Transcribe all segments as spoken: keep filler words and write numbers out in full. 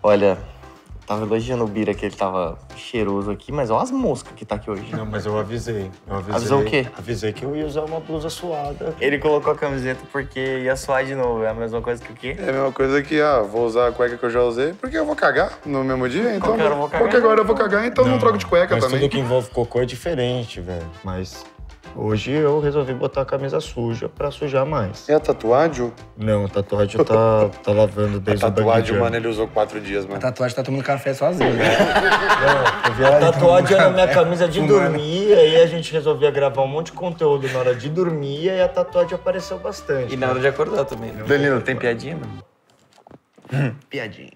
Olha, tava elogiando o Bira que ele tava cheiroso aqui, mas olha as moscas que tá aqui hoje. Não, mas eu avisei. Eu avisei. Avisou o quê? Avisei que eu ia usar uma blusa suada. Ele colocou a camiseta porque ia suar de novo. É a mesma coisa que o quê? É a mesma coisa que, ah, vou usar a cueca que eu já usei, porque eu vou cagar no mesmo dia, então... Qualquer hora eu vou cagar. Qualquer hora eu vou cagar, então não, não troco de cueca mas também. Tudo que envolve cocô é diferente, velho. Mas hoje eu resolvi botar a camisa suja pra sujar mais. E a tatuagem? Não, a tatuagem tá, tá lavando desde A o tatuagem, bang mano, ele usou quatro dias, mano. A tatuagem tá tomando café sozinho, né? A tatuagem era minha camisa de dormir, aí a gente resolvia gravar um monte de conteúdo na hora de dormir e a tatuagem apareceu bastante. E na hora de acordar também. Né? Danilo, tem piadinha, mano? Piadinha.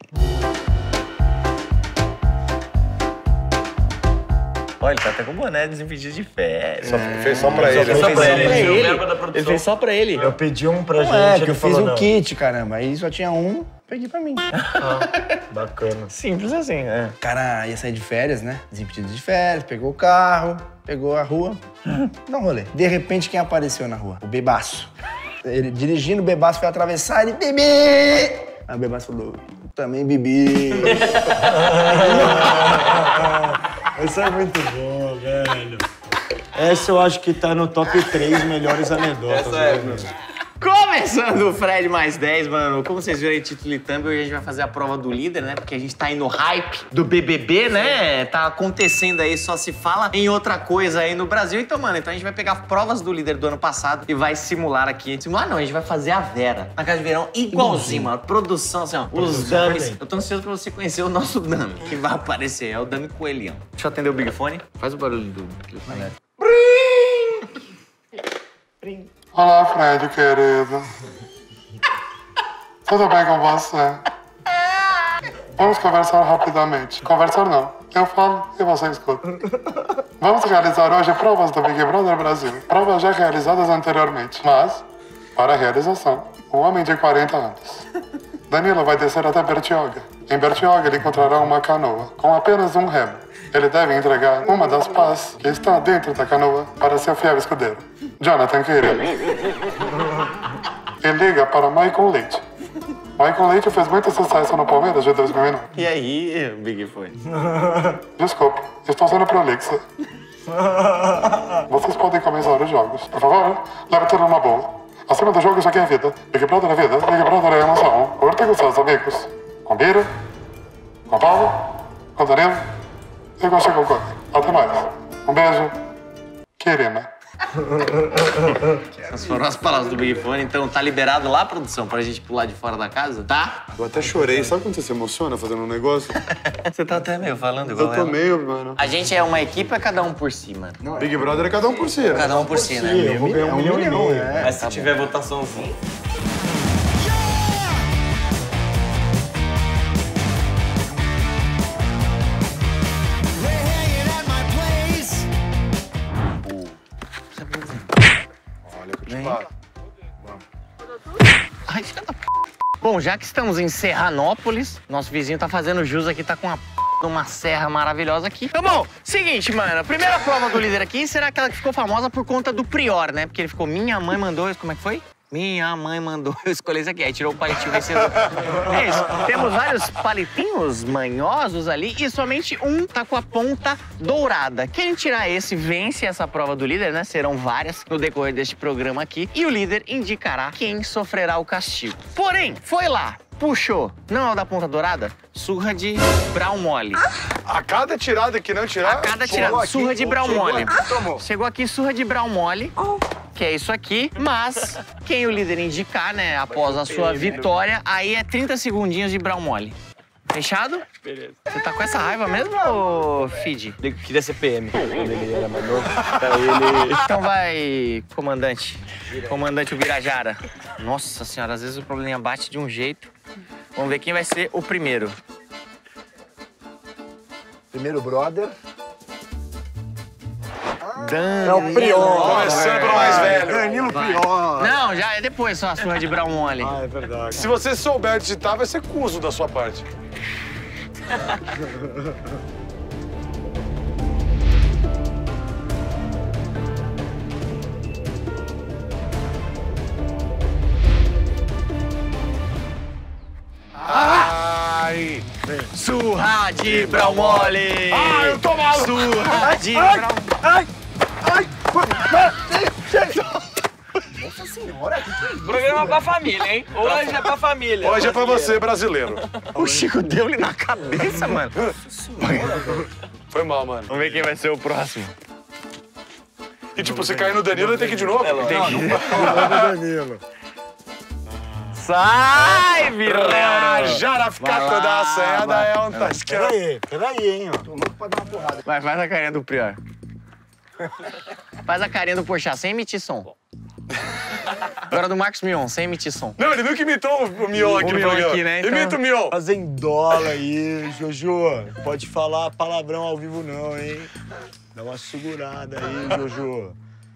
Olha, ele tá até com o boné desimpedido de férias. Só fez só pra ele. Só Só pra ele. ele. Ele fez só pra ele. Eu pedi um pra gente, Não é, que ele eu fiz falou um não. kit, caramba. Aí só tinha um, peguei pra mim. Ah, bacana. Simples assim, é. O cara ia sair de férias, né? Desimpedido de férias, pegou o carro, pegou a rua, dá um rolê. De repente, quem apareceu na rua? O Bebaço. Ele dirigindo, o Bebaço foi atravessar, ele bebi! Aí o Bebaço falou, também bebi. Essa é muito boa, velho. Essa eu acho que tá no top três melhores anedotas. Essa é, né? Começando o Fred mais dez, mano. Como vocês viram aí, título e thumb, hoje a gente vai fazer a prova do líder, né? Porque a gente tá aí no hype do B B B, né? Tá acontecendo aí, só se fala em outra coisa aí no Brasil. Então, mano, então a gente vai pegar provas do líder do ano passado e vai simular aqui. Simular não, a gente vai fazer a Vera na casa de verão igualzinho, mano. Produção, assim, ó. Os dummies. Eu tô ansioso pra você conhecer o nosso dummy, que vai aparecer. É o dummy coelhão. Deixa eu atender o Big Fone. Faz o barulho do telefone. Brim! Olá, Fred, querido. Tudo bem com você? Vamos conversar rapidamente. Conversar não. Eu falo e você escuta. Vamos realizar hoje provas do Big Brother Brasil. Provas já realizadas anteriormente, mas para a realização, um homem de quarenta anos. Danilo vai descer até Bertioga. Em Bertioga ele encontrará uma canoa com apenas um remo. Ele deve entregar uma das pás que está dentro da canoa para seu fiel escudeiro, Jonathan, querido. E liga para Michael Leite. Michael Leite fez muito sucesso no Palmeiras de dois mil e nove. E aí, Big Fone? Desculpe, estou sendo prolixa. Vocês podem começar os jogos. Por favor, leve tudo numa boa. Acima do jogo, isso aqui é vida. Big Brother é vida, Big Brother é emoção. Curta com seus amigos. Com Bira, com Paulo, com Danilo e com Chico Coque. Até mais. Um beijo. Querina. Essas foram as palavras do Big Fone, então tá liberado lá, produção, pra gente pular de fora da casa, tá? Eu até chorei. Sabe quando você se emociona fazendo um negócio? Você tá até meio falando igual Eu tô ela. meio, mano. A gente é uma equipe ou é cada um por si, mano? Big Brother é cada um por si. né? Cada um por si, né? Eu vou ganhar um milhão e meio. É. Mas se tiver votaçãozinha... Olha que eu te falo. Ai, filha da p... Bom, já que estamos em Serranópolis, nosso vizinho tá fazendo jus aqui, tá com uma p... uma serra maravilhosa aqui. Então, bom, seguinte, mano, a primeira prova do líder aqui será aquela que ficou famosa por conta do Prior, né? Porque ele ficou, minha mãe mandou, como é que foi? Minha mãe mandou eu escolher isso aqui. Aí tirou o palitinho vencedor. É isso. Temos vários palitinhos manhosos ali e somente um tá com a ponta dourada. Quem tirar esse vence essa prova do líder, né? Serão várias no decorrer deste programa aqui. E o líder indicará quem sofrerá o castigo. Porém, foi lá, puxou. Não é o da ponta dourada? Surra de brown mole. A cada tirada que não tirar... A cada tirada, surra de brown mole. Chegou aqui, surra de brown mole. Que é isso aqui, mas quem o líder indicar, né, após a sua vitória, aí é trinta segundinhos de brown mole. Fechado? Beleza. Você tá com essa raiva mesmo, ô Fid? Ele queria ser P M quando ele era mais novo. Aí ele... Então vai, comandante. Comandante Ubirajara. Nossa senhora, às vezes o probleminha bate de um jeito. Vamos ver quem vai ser o primeiro. Primeiro brother. Danilo. É o Prior. Começando pelo mais velho. Danilo Prior. Não, já é depois só a surra de brown mole. Ah, é verdade. Se você souber digitar, vai ser cuso da sua parte. Ai! Surra de brau mole! Ah, eu tô maluco! Surra de brau... Ai! Ai! Nossa senhora, que que é isso? Programa pra família, hein? Hoje é pra família. Hoje é pra você, brasileiro. O Chico deu-lhe na cabeça, mano. Foi mal, mano. Vamos ver quem vai ser o próximo. E tipo, você cair no Danilo, tem que ir de novo? Tem que... Danilo. Sai, Ah, Vilela! Jaraficato da senha da é um tasqueiro. Peraí, peraí, hein, ó. Tô louco pra dar uma porrada. Vai, faz a carinha do Prior. Faz a carinha do Porchat sem emitir som. Agora do Marcos Mion, sem emitir som. Não, ele nunca imitou o Mion aqui O no Mion programa. aqui, né, então. Imita o Mion. Fazendola aí, Jojo. Pode falar palavrão ao vivo não, hein? Dá uma segurada aí, Jojo.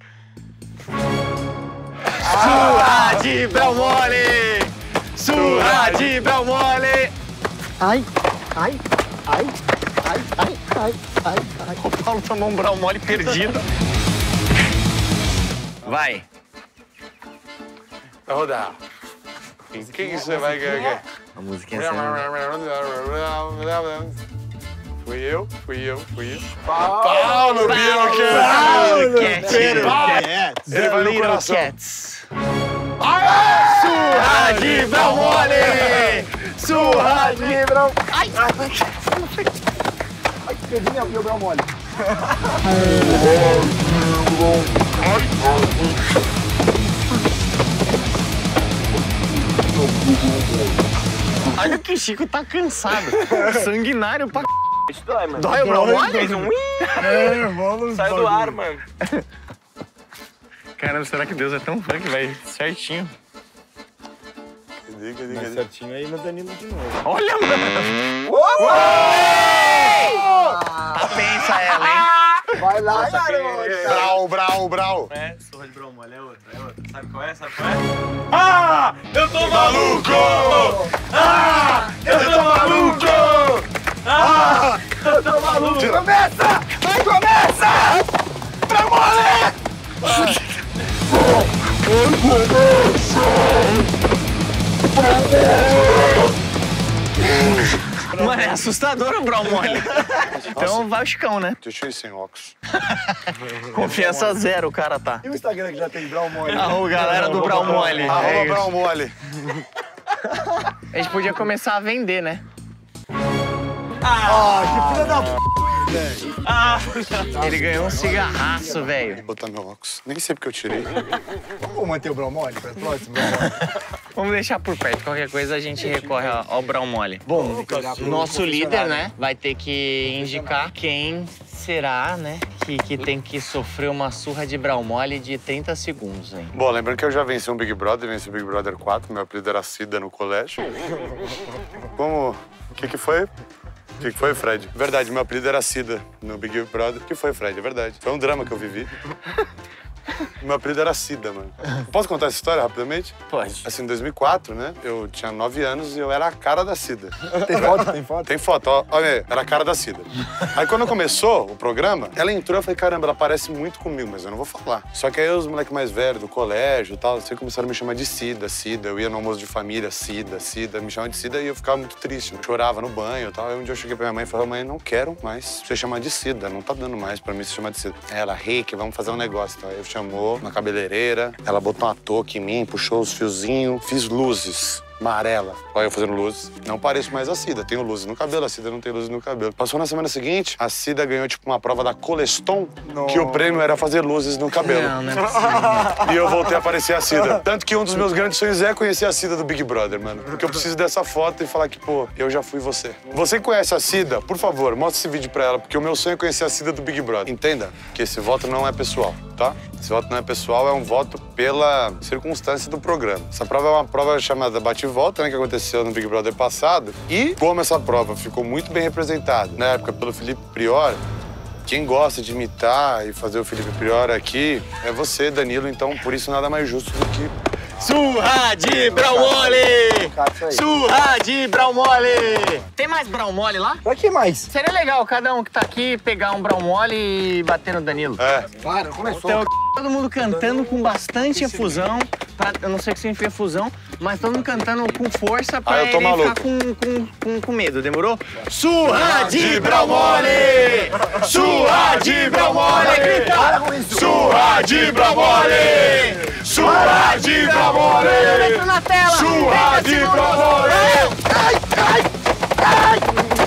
Surra de brau mole! Surra de brau mole! Ai, ai, ai, ai, ai, ai, ai, ai. O Paulo tomou um brau mole perdido. Vai. Vai rodar. Em quem que você vai ganhar? A musiquinha é Fui eu, fui eu, fui eu. Paulo Bianca! Paulo Cat! Ele vai no Little coração. Cats. Surra de brau mole! Surra de brau... Ai! Ai, perdi minha meu brau mole. Olha que o Chico tá cansado. Sanguinário pra c... Isso dói, mano. Dói o brau mole? Fez um ui, É, vamos. saiu do ar, mano. Caramba, será que Deus é tão fã que vai certinho? Diga, diga, Mas diga. certinho aí no Danilo de novo. Olha, mano! Tá pensa ela, hein? Vai lá, garoto. Brau, brau, brau. É, surra de brau mole, é outra, é outra. Sabe qual é? Sabe qual é? Ah! Eu tô maluco! Ah! Eu tô maluco! Ah! Eu tô maluco! Começa! Vai, começa! Brau mole! Mano, é assustador o brau mole. Então vai o Chicão, né? Deixa eu ir sem óculos. Confiança zero o cara tá. E o Instagram que já tem brau mole? Ah, o galera do brau mole. É Arroba isso. brau mole. A gente podia começar a vender, né? Ah, que filha da p... Ele ganhou um cigarraço, velho. Vou botar meu óculos. Nem sei porque eu tirei. Vamos manter o brau mole pra próximo? Brau mole. Vamos deixar por perto. Qualquer coisa a gente recorre ao ao brau mole. Bom, nosso líder, né, vai ter que indicar quem será, né, que, que tem que sofrer uma surra de brau mole de trinta segundos, hein? Bom, lembrando que eu já venci um Big Brother, venci o Big Brother quatro, meu apelido era Cida no colégio. Como... O que que foi? O que que foi, Fred? Verdade, meu apelido era Cida no Big Brother. O que foi, Fred? É verdade. Foi um drama que eu vivi. Meu apelido era Cida, mano. Posso contar essa história rapidamente? Pode. Assim, em dois mil e quatro, né? Eu tinha nove anos e eu era a cara da Cida. Tem foto? Tem foto? Tem foto, ó. Olha aí, era a cara da Cida. Aí quando começou o programa, ela entrou e eu falei, caramba, ela parece muito comigo, mas eu não vou falar. Só que aí os moleques mais velhos do colégio e tal, assim, começaram a me chamar de Cida, Cida. Eu ia no almoço de família, Cida, Cida. Me chamavam de Cida e eu ficava muito triste. Né? Chorava no banho e tal. Aí um dia eu cheguei pra minha mãe e falei, mãe, não quero mais ser chamar de Cida. Não tá dando mais pra mim se chamar de Cida. Aí ela, Rick, vamos fazer um negócio. Então, aí eu chamou na cabeleireira, ela botou uma touca em mim, puxou os fiozinhos, fiz luzes. Amarela. Olha eu fazendo luzes. Não pareço mais a Cida. Tenho luzes no cabelo, a Cida não tem luzes no cabelo. Passou na semana seguinte, a Cida ganhou, tipo, uma prova da Coleston, que o prêmio era fazer luzes no cabelo. Não, não é possível. E eu voltei a aparecer a Cida. Tanto que um dos meus grandes sonhos é conhecer a Cida do Big Brother, mano. Porque eu preciso dessa foto e falar que, pô, eu já fui você. Você que conhece a Cida, por favor, mostra esse vídeo pra ela, porque o meu sonho é conhecer a Cida do Big Brother. Entenda que esse voto não é pessoal, tá? Esse voto não é pessoal, é um voto pela circunstância do programa. Essa prova é uma prova chamada bate-volta, né, que aconteceu no Big Brother passado. E como essa prova ficou muito bem representada, na época, pelo Felipe Prior, quem gosta de imitar e fazer o Felipe Prior aqui é você, Danilo. Então, por isso, nada mais justo do que... Surra de brau mole! Surra de brau mole! Tem mais brau mole lá? Pra que mais? Seria legal cada um que tá aqui pegar um brau mole e bater no Danilo. É. Para, começou. Então, todo mundo cantando com bastante efusão. pra, eu não sei o que significa fusão, mas todo mundo cantando com força pra Ah, eu tô ele maluco. ficar com, com, com, com medo, demorou? Surra de brau mole! Surra de brau mole! Grita! Surra de brau mole! Surra de brau mole! Na tela! Surra de brau mole! Ai, ai, ai!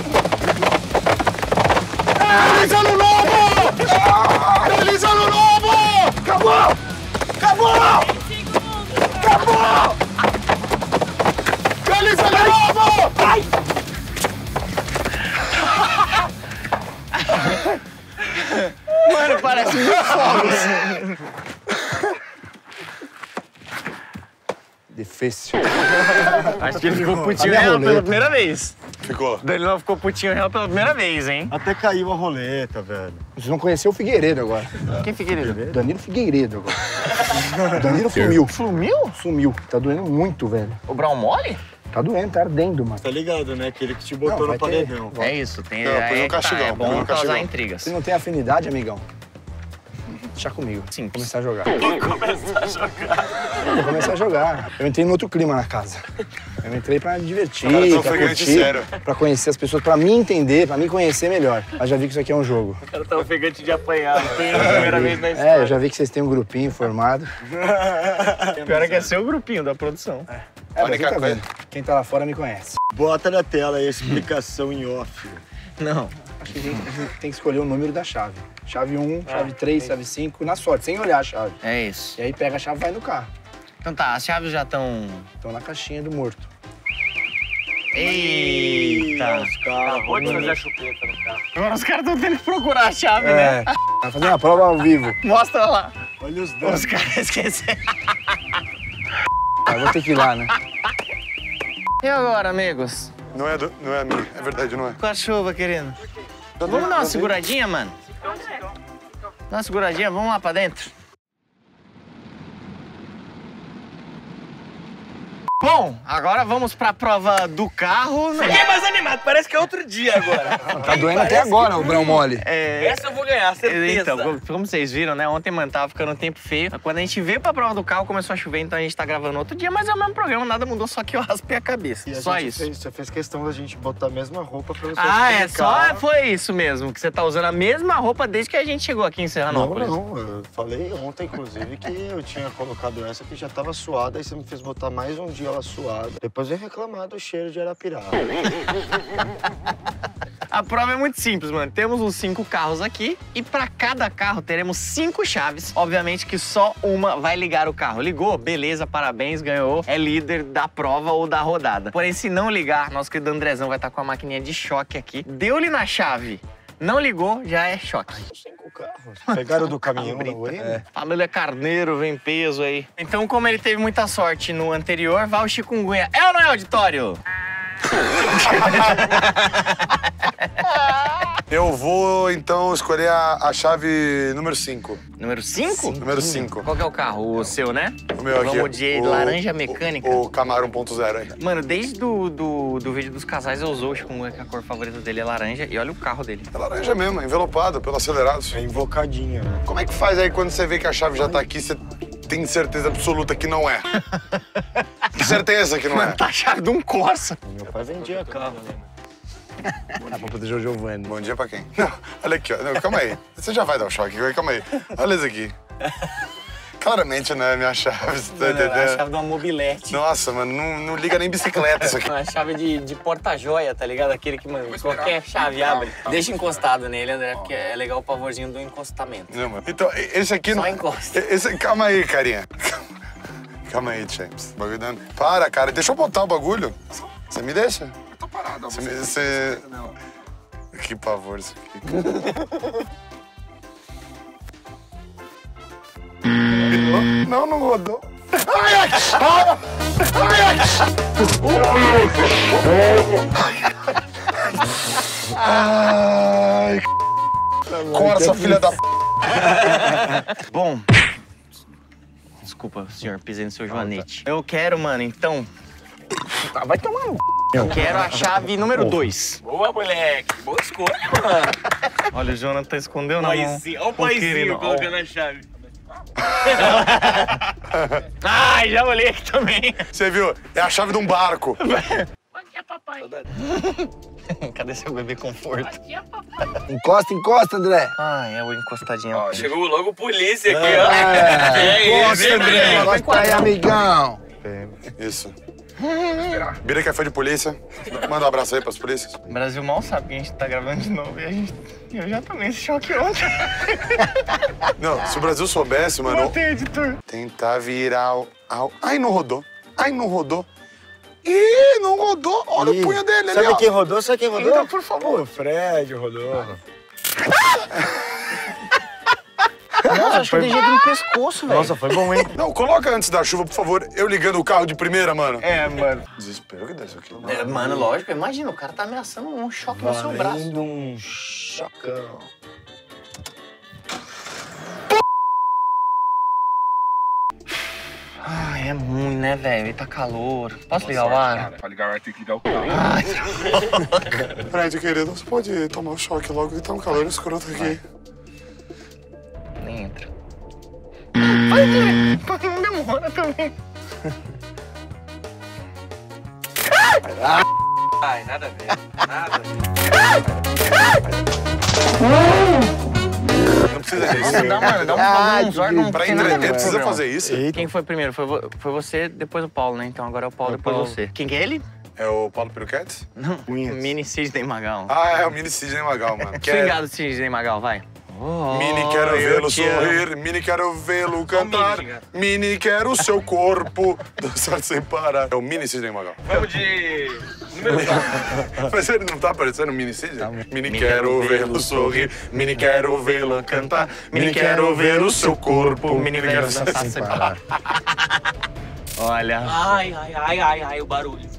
Feliz Ano Novo! Feliz Ano Novo! Acabou! Acabou! Acabou! Feliz Ano Novo! Ai! Mano, parece muito fogos. Difícil. Acho que ele ficou putinho Cadê a real roleta? pela primeira vez. Ficou. Danilo ficou putinho real pela primeira vez, hein? Até caiu a roleta, velho. Vocês vão conhecer o Figueiredo agora. Quem Figueiredo? Danilo Figueiredo agora. Danilo sumiu. Sumiu? Sumiu. Tá doendo muito, velho. O Brown Mole? Tá doendo, tá ardendo, mano. Tá ligado, né? Aquele que te botou Não, no vai ter. paredão. É isso, tem Não, põe é, um castigão, tá, é põe um bom causar castigão. intrigas. Você não tem afinidade, amigão? Deixa comigo. Sim. Começar a jogar. Começar a jogar. Vou começar a jogar. Eu entrei em outro clima na casa. Eu entrei pra me divertir, Cara, tão pra ofegante, curtir, sério. pra conhecer as pessoas, pra me entender, pra me conhecer melhor. Mas já vi que isso aqui é um jogo. O cara tá ofegante de apanhar, foi a primeira vez na É, eu já vi que vocês têm um grupinho formado. Pior é que é seu grupinho da produção. É, mas única quem tá coisa- vendo? Quem tá lá fora me conhece. Bota na tela aí a explicação em off. Não. Acho que a gente, a gente tem que escolher o número da chave. Chave um, chave três, chave cinco, na sorte, sem olhar a chave. É isso. E aí pega a chave e vai no carro. Então tá, as chaves já estão... Estão na caixinha do morto. Eita! Acabou de fazer a chupeta no carro. Agora os caras estão tendo que procurar a chave, né? É, vai fazer uma prova ao vivo. Mostra lá. Olha os danos. Os caras esqueceram. Ah, vou ter que ir lá, né? E agora, amigos? Não é, do, não é a minha, é verdade, não é. Com a chuva, querido. Vamos dar uma seguradinha, mano? Dá uma seguradinha, vamos lá pra dentro. Bom, agora vamos pra prova do carro. né? Fiquei mais animado, parece que é outro dia agora. Tá doendo até agora o Brão Mole. É... Essa eu vou ganhar, certeza. Então, como- como vocês viram, né? Ontem, mano, tava ficando um tempo feio. Quando a gente veio pra prova do carro, começou a chover, então a gente tá gravando outro dia, mas é o mesmo programa, nada mudou, só que eu raspei a cabeça. E a Só gente isso. Fez, você fez questão da gente botar a mesma roupa pra você Ah, é só explicar. foi isso mesmo, que você tá usando a mesma roupa desde que a gente chegou aqui em Não, Serranópolis. não. Eu falei ontem, inclusive, que eu tinha colocado essa que já tava suada, aí você me fez botar mais um dia ela suada. Depois vem reclamar do cheiro de Arapiraca. A prova é muito simples, mano. Temos os cinco carros aqui e pra cada carro teremos cinco chaves. Obviamente que só uma vai ligar o carro. Ligou? Beleza, parabéns, ganhou. É líder da prova ou da rodada. Porém, se não ligar, nosso querido Andrezão vai estar com a maquininha de choque aqui. Deu-lhe na chave, não ligou, já é choque. Cinco carros. Pegaram do caminhão da U E M? É. Família Carneiro, vem peso aí. Então, como ele teve muita sorte no anterior, vai o chikungunya. É ou não é, auditório? Eu vou, então, escolher a, a chave número cinco. Número cinco? Número cinco. Qual que é o carro? O seu, né? O meu aqui. Vamos de o- laranja mecânica. O, o Camaro um ponto zero aí. Mano, desde do, do, do vídeo dos casais eu usou o chikungunya, que a cor favorita dele é laranja. E olha o carro dele. É laranja mesmo, envelopado, pelo acelerado. É invocadinha, né? Como é que faz aí quando você vê que a chave já tá aqui, você tem certeza absoluta que não é? Que certeza que não é? Tá a chave de um Corsa. Meu pai vendia carro, né? Dá pra proteger o Giovanni. Bom dia pra quem? Não, olha aqui, ó. Não, calma aí. Você já vai dar um choque, calma aí. Olha isso aqui. Claramente não é minha chave, você tá Mano, é a entendendo? chave de uma mobilete. Nossa, mano, não, não liga nem bicicleta isso aqui. Uma chave de, de porta-joia, tá ligado? Aquele que, mano, qualquer chave abre. Deixa encostado nele, André, porque é legal o pavorzinho do encostamento. Não, mano. Então, esse aqui Só não. encosta. Esse, calma aí, carinha. Calma aí, James. O bagulho dando. Para, cara, deixa eu botar o bagulho. Você me deixa? Eu tô parado, você. Me, você... Que pavor isso aqui. Não, não rodou. Ai, ai, ai. Ai, corta, filha da p. Bom. Desculpa, senhor, pisei no seu joanete. Eu quero, mano, então. Ah, vai tomar um. Eu quero a chave número dois. Boa, moleque. Boa escolha, mano. Olha, o Jonathan escondeu na mão. Paizinho. Olha o Ô, querido, paizinho ó. colocando a chave. Ai, já olhei aqui também. Você viu? É a chave de um barco. Aqui é papai. Cadê seu bebê conforto? Aqui é papai. Encosta, encosta, André. Ai, é o encostadinho. Ó, chegou logo polícia aqui, ó. É, Encosta, encosta, André. Encosta aí, amigão. Isso. Bira que é fã de polícia. Manda um abraço aí pras polícias. O Brasil mal sabe que a gente tá gravando de novo e a gente... Eu já tomei esse choque ontem. Não, se o Brasil soubesse, mano... Botei, editor. Tentar virar o... Ao... Ai, não rodou. Ai, não rodou. Ih, não rodou. Olha Ih, o punho dele ali, Sabe ó. quem rodou? Sabe quem rodou? Então, por favor. O Fred rodou. Nossa, acho que eu dei jeito no pescoço, velho. Nossa, foi bom, hein? Não, coloca antes da chuva, por favor. Eu ligando o carro de primeira, mano. É, mano. Desespero que dá isso aqui. É, mano, lógico. Imagina, o cara tá ameaçando um choque no seu braço. Valendo um chocão. Ai, é ruim, né, velho? E tá calor. Posso ligar o ar? Pra ligar o ar tem que ligar o carro. Ai, Fred, querido, você pode tomar o choque logo que tá um calor escroto aqui. nem entra. Ai, não demora também. Ai, nada a ver. Nada a ver. Não precisa disso. Dá, mano, dá um, Ai, uns órgãos. Pra entreter, precisa fazer isso. Quem foi primeiro? Foi, vo- foi você, depois o Paulo, né? Então agora é o Paulo, depois Paulo. você. Quem que é ele? É o Paulo Peruquete? Não, Cunhas. Mini Sidney Magal. Ah, é o Mini Sidney Magal, mano. Que é... Swingado Sidney Magal, vai. Mini quero eu vê-lo te amo. sorrir, Mini quero vê-lo cantar, Mini quero o seu corpo dançar sem parar. É o Mini Sidney Magal. Vamos de... número quatro. Mas ele não tá aparecendo o Mini Sidney? Mini quero vê-lo sorrir, Mini quero vê-lo cantar, Mini quero ver o seu corpo, Mini quero dançar sem parar. Olha. Ai, ai, ai, ai, ai, o barulho.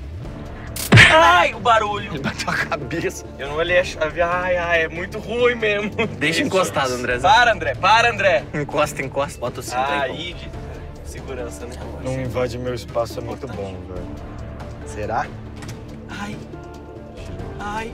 Ai, o barulho. Ele bateu a cabeça. Eu não olhei a chave. Ai, ai, é muito ruim mesmo. Deixa encostado, Andrezão. Para, André, para, André. Encosta, encosta. Bota o cinto aí. Aí, de segurança, né? Não invade meu espaço, é muito bom, velho. Será? Ai, ai,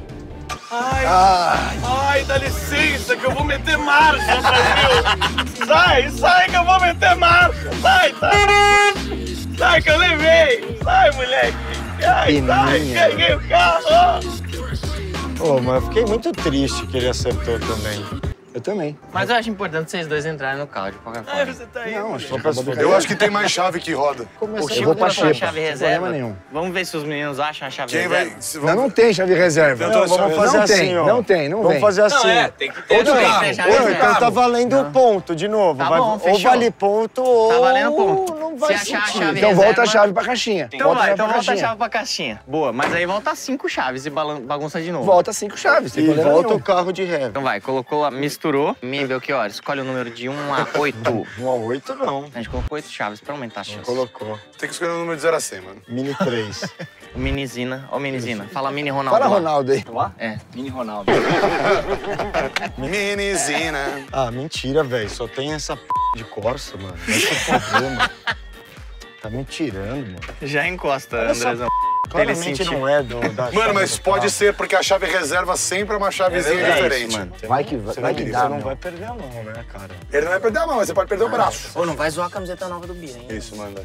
ai, ai, dá licença que eu vou meter marcha, Brasil. Sai, sai que eu vou meter marcha. Sai, sai. Sai que eu levei. Sai, moleque. Ai, sai, Peninha. peguei o carro. Pô, mas eu fiquei muito triste que ele acertou também. Eu também. Mas eu acho importante vocês dois entrarem no carro, de qualquer Ai, forma. você tá aí. Não, acho que Só pra acabou se de Eu acho que tem mais chave que roda. O Chico vou pra trouxe uma xepa, chave sem reserva. problema nenhum. Vamos ver se os meninos acham a chave Quem reserva. vai... se Não, vamos- não tem chave reserva. Não, vamos fazer não assim, tem, ó. não tem, não Vamos vem. fazer assim. Não, é, tem que ter. Outro também. carro. Ô, Outro então tá carro. valendo ponto de novo. Tá Vai- bom, ou fechou. vale ponto ou Tá valendo ponto. não vai Se achar a sentir. chave Então reserva... volta a chave pra caixinha. Então volta a vai, chave então pra volta a caixinha. chave pra caixinha. Boa, mas aí volta cinco chaves e balan- bagunça de novo. Volta cinco chaves, sem E problema volta nenhum. o carro de ré. Então vai, colocou, lá, misturou. Mi Belchior, escolhe o número de um a oito. Um a oito, não. A gente colocou oito chaves pra aumentar a chance. Colocou. Tem que escolher o número de zero a cem, mano. Mini três. O Minizina. Ó, Minizina. Fala Mini Ronaldo. Fala lá. Ronaldo aí. É. Mini Ronaldo. Minizina. Ah, mentira, velho. Só tem essa p de Corsa, mano. Esse é o problema. Tá me tirando, mano. Já encosta, Essa Andrezão. Claramente sentiu. não é do, da Mano, chave mas do pode carro. ser porque a chave reserva sempre é uma chavezinha É isso, diferente. mano. Vai que, vai, vai que Você dá, não meu. vai perder a mão, né, cara? Ele não vai perder a mão, mas você pode perder o braço. Ô, não vai zoar a camiseta nova do Bia, hein? Isso, manda.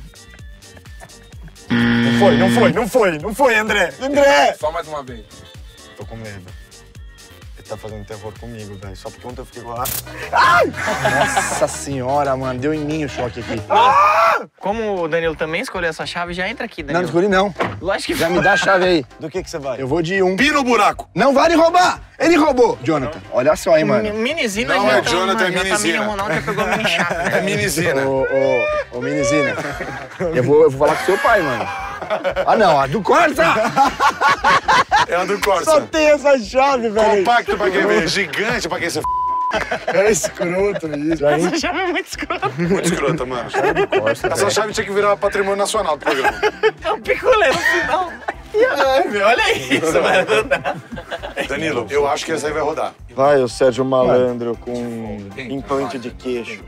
Não foi, não foi, não foi, não foi, André! André! Só mais uma vez. Tô com medo. Ele tá fazendo terror comigo, velho. Só porque ontem eu fiquei lá. Nossa senhora, mano. Deu em mim o choque aqui. Como o Danilo também escolheu essa chave, já entra aqui, Não, Danilo. não escolhi não. Lógico que Já me dá a chave aí. Do que que você vai? Eu vou de um. Pina no buraco. Não vale roubar! Ele roubou! Jonathan, olha só, hein, Mi- mano. Minizina Não já é tá, Jonathan, mano, é já tá Minizina. Mini Ronaldo já pegou a mini chave, É né? Minizina. Ô, ô, ô, Minizina. Eu vou, eu vou falar com seu pai, mano. Ah, não, a do Corsa! É a do Só Corsa. tem essa chave, velho. Compacto pra quem vê, gigante pra quem você f... É escroto isso. Essa chave é muito escrota. Muito escrota, mano. Essa chave tinha que virar patrimônio nacional do programa. É um picolé no final. Ai, meu, olha isso, mano. Danilo, eu acho que essa aí vai rodar. Vai, o Sérgio Malandro com implante de queixo.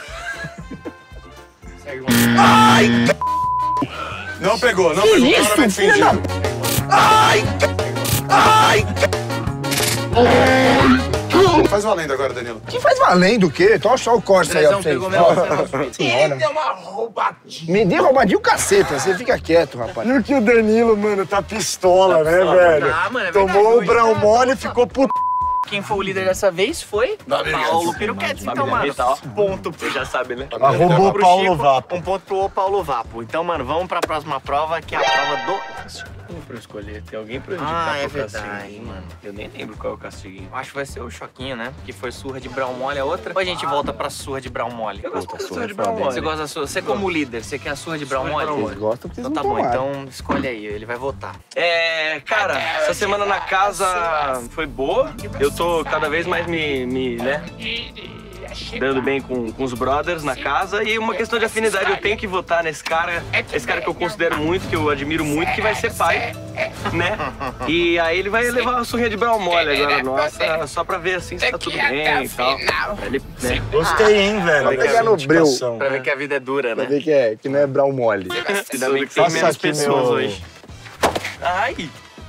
Não pegou, não pegou. isso, Claramente filha fingiu. Ai! Ai! Faz valendo agora, Danilo. Que faz valendo o quê? Toma só o Corsa aí, ó. pra vocês. pegou meu... Senhora. É uma roubadinha. Me deu roubadinho o caceta, você fica quieto, rapaz. No que o Danilo, mano, tá pistola, né, velho? Ah, mano, é Tomou verdade, o Brown mole e ficou puto. Quem foi o líder dessa vez foi Paulo Piroquetes, então, mano. Ponto. Você já sabe, né? Arrombou Pro Paulo Chico, Vapo. Um ponto pro Paulo Vapo. Então, mano, vamos pra próxima prova, que é a prova do... Pra eu escolher, tem alguém pra eu Ah, é indicar qual verdade, castiguinho? mano. Eu nem lembro qual é o castiguinho. Acho que vai ser o Choquinho, né? Que foi surra de Brown Mole, a outra. Ou a gente volta pra surra de Brown Mole? Eu gosto Puta, da surra de Brown Você Mole. gosta da surra? Você como líder, você quer a surra de Brown Surra de Mole? Brown Vocês gostam porque vocês Então tá não bom, tomaram. então escolhe aí, ele vai votar. É, cara, essa semana na casa foi boa. Eu tô cada vez mais me, me né, dando bem com, com os brothers na casa. E uma questão de afinidade, eu tenho que votar nesse cara, esse cara que eu considero muito, que eu admiro muito, que vai ser pai, né? E aí ele vai levar uma surrinha de Brown Mole agora, nossa, só pra ver assim se tá tudo bem e tal. Pra ele, né? Gostei, hein, velho? Vai pegar no breu. Indicação. Pra ver que a vida é dura, Pra né? ver que, é, que não é Brown mole. Ainda bem que tem Faça menos aqui, pessoas meu- hoje. Ai!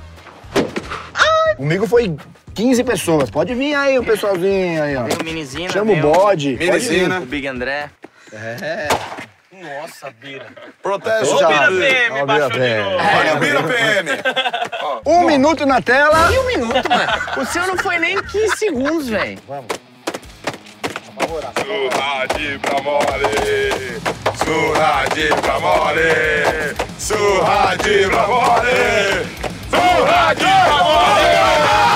Comigo foi quinze pessoas. Pode vir aí o pessoalzinho aí, ó. Tem o Minizina, Chama o tem bode. Minizina. o Big André. Nossa, Bira. Protege Ô, o Bira Bira. P M, Ó, baixou Bira de P M. novo. Olha o Bira P M. Um minuto na tela. Um minuto, mano. O seu não foi nem quinze segundos, velho. Surra de Bramole. Surra de Bramole. Surra de Bramole. Surra de Bramole.